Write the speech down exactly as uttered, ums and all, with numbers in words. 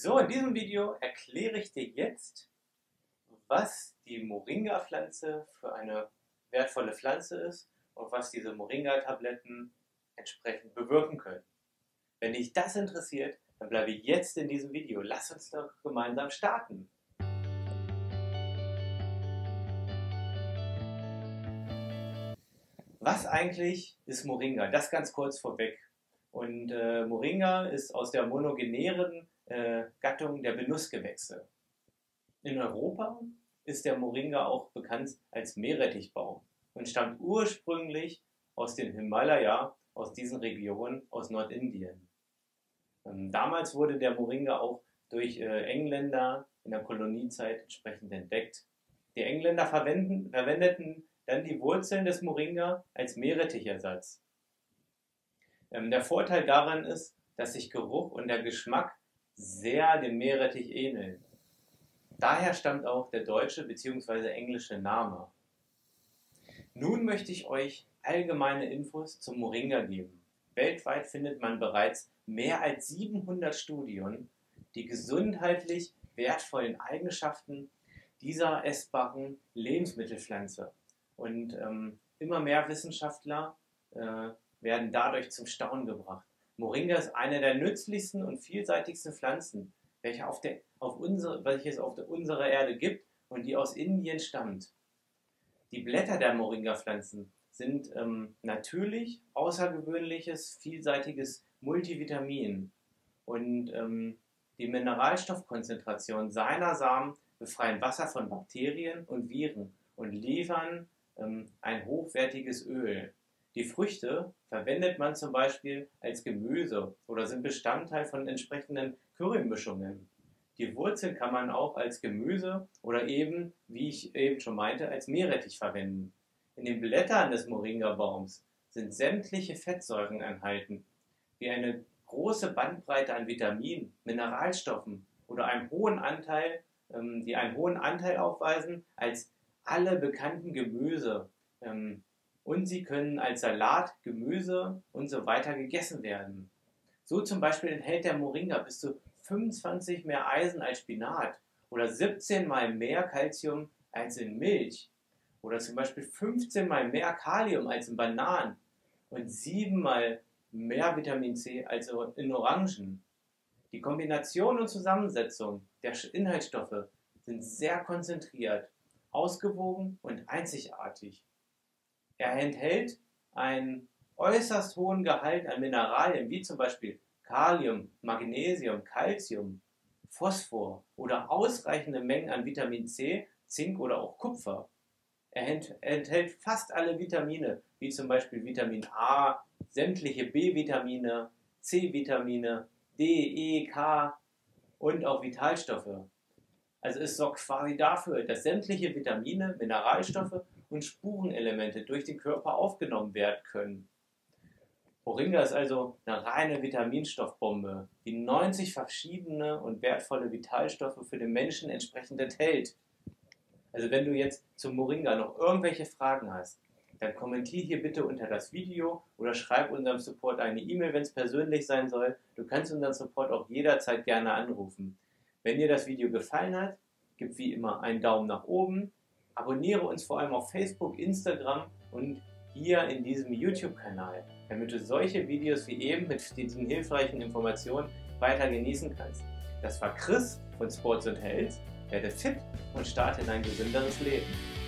So, in diesem Video erkläre ich dir jetzt, was die Moringa-Pflanze für eine wertvolle Pflanze ist und was diese Moringa-Tabletten entsprechend bewirken können. Wenn dich das interessiert, dann bleibe jetzt in diesem Video. Lass uns doch gemeinsam starten. Was eigentlich ist Moringa? Das ganz kurz vorweg. Und äh, Moringa ist aus der monogenären äh, Gattung der Benussgewächse. In Europa ist der Moringa auch bekannt als Meerrettichbaum und stammt ursprünglich aus den Himalaya, aus diesen Regionen, aus Nordindien. Ähm, damals wurde der Moringa auch durch äh, Engländer in der Koloniezeit entsprechend entdeckt. Die Engländer verwenden, verwendeten dann die Wurzeln des Moringa als Meerrettichersatz. Ähm, der Vorteil daran ist, dass sich Geruch und der Geschmack sehr dem Meerrettich ähneln. Daher stammt auch der deutsche bzw. englische Name. Nun möchte ich euch allgemeine Infos zum Moringa geben. Weltweit findet man bereits mehr als siebenhundert Studien, die gesundheitlich wertvollen Eigenschaften dieser essbaren Lebensmittelpflanze. Und ähm, immer mehr Wissenschaftler äh, werden dadurch zum Staunen gebracht. Moringa ist eine der nützlichsten und vielseitigsten Pflanzen, welche auf der, auf unsere, welche es auf der, unserer Erde gibt und die aus Indien stammt. Die Blätter der Moringa-Pflanzen sind ähm, natürlich außergewöhnliches, vielseitiges Multivitamin und ähm, die Mineralstoffkonzentration seiner Samen befreien Wasser von Bakterien und Viren und liefern ähm, ein hochwertiges Öl. Die Früchte verwendet man zum Beispiel als Gemüse oder sind Bestandteil von entsprechenden Currymischungen. Die Wurzeln kann man auch als Gemüse oder eben, wie ich eben schon meinte, als Meerrettich verwenden. In den Blättern des Moringa-Baums sind sämtliche Fettsäuren enthalten, die eine große Bandbreite an Vitaminen, Mineralstoffen oder einem hohen Anteil, ähm, die einen hohen Anteil aufweisen als alle bekannten Gemüse. Ähm, Und sie können als Salat, Gemüse und so weiter gegessen werden. So zum Beispiel enthält der Moringa bis zu fünfundzwanzig mehr Eisen als Spinat oder siebzehn mal mehr Calcium als in Milch oder zum Beispiel fünfzehn mal mehr Kalium als in Bananen und sieben mal mehr Vitamin C als in Orangen. Die Kombination und Zusammensetzung der Inhaltsstoffe sind sehr konzentriert, ausgewogen und einzigartig. Er enthält einen äußerst hohen Gehalt an Mineralien, wie zum Beispiel Kalium, Magnesium, Calcium, Phosphor oder ausreichende Mengen an Vitamin C, Zink oder auch Kupfer. Er enthält fast alle Vitamine, wie zum Beispiel Vitamin A, sämtliche B-Vitamine, C-Vitamine, D, E, K und auch Vitalstoffe. Also es sorgt quasi dafür, dass sämtliche Vitamine, Mineralstoffe und Spurenelemente durch den Körper aufgenommen werden können. Moringa ist also eine reine Vitaminstoffbombe, die neunzig verschiedene und wertvolle Vitalstoffe für den Menschen entsprechend enthält. Also wenn du jetzt zum Moringa noch irgendwelche Fragen hast, dann kommentier hier bitte unter das Video oder schreib unserem Support eine E-Mail, wenn es persönlich sein soll. Du kannst unseren Support auch jederzeit gerne anrufen. Wenn dir das Video gefallen hat, gib wie immer einen Daumen nach oben, abonniere uns vor allem auf Facebook, Instagram und hier in diesem YouTube-Kanal, damit du solche Videos wie eben mit diesen hilfreichen Informationen weiter genießen kannst. Das war Chris von Sports und Health. Werde fit und starte in ein gesünderes Leben.